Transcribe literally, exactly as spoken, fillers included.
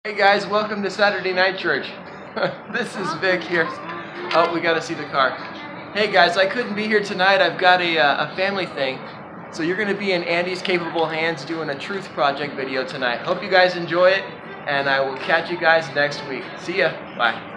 Hey guys, welcome to Saturday Night Church. This is Vic here. Oh, we gotta see the car. Hey guys, I couldn't be here tonight. I've got a, uh, a family thing. So you're gonna be in Andy's capable hands doing a Truth Project video tonight. Hope you guys enjoy it, and I will catch you guys next week. See ya. Bye.